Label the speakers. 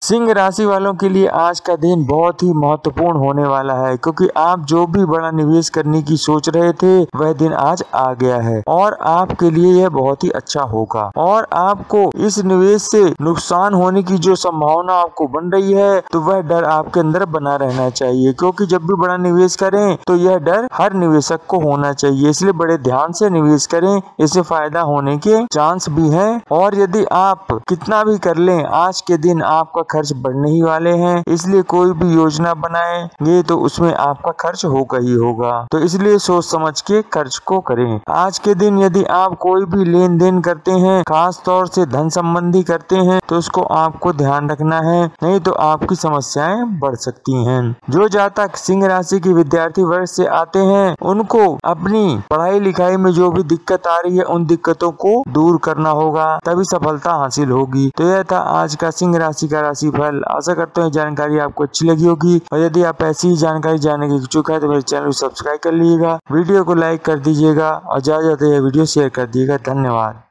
Speaker 1: सिंह राशि वालों के लिए आज का दिन बहुत ही महत्वपूर्ण होने वाला है, क्योंकि आप जो भी बड़ा निवेश करने की सोच रहे थे वह दिन आज आ गया है और आपके लिए यह बहुत ही अच्छा होगा। और आपको इस निवेश से नुकसान होने की जो संभावना आपको बन रही है तो वह डर आपके अंदर बना रहना चाहिए, क्योंकि जब भी बड़ा निवेश करें तो यह डर हर निवेशक को होना चाहिए। इसलिए बड़े ध्यान से निवेश करें, इससे फायदा होने के चांस भी है। और यदि आप कितना भी कर लें, आज के दिन आपका खर्च बढ़ने ही वाले हैं, इसलिए कोई भी योजना बनाएंगे तो उसमें आपका खर्च होगा ही होगा। तो इसलिए सोच समझ के खर्च को करें। आज के दिन यदि आप कोई भी लेन देन करते हैं, खास तौर से धन संबंधी करते हैं, तो उसको आपको ध्यान रखना है, नहीं तो आपकी समस्याएं बढ़ सकती हैं। जो जातक सिंह राशि की विद्यार्थी वर्ग से आते हैं उनको अपनी पढ़ाई लिखाई में जो भी दिक्कत आ रही है उन दिक्कतों को दूर करना होगा, तभी सफलता हासिल होगी। तो यह था आज का सिंह राशि का राशि फल। आशा करते हैं जानकारी आपको अच्छी लगी होगी, और यदि आप ऐसी ही जानकारी जानने की इच्छुक है तो मेरे चैनल को सब्सक्राइब कर लीजिएगा, वीडियो को लाइक कर दीजिएगा और ज्यादा से ज्यादा वीडियो शेयर कर दीजिएगा। धन्यवाद।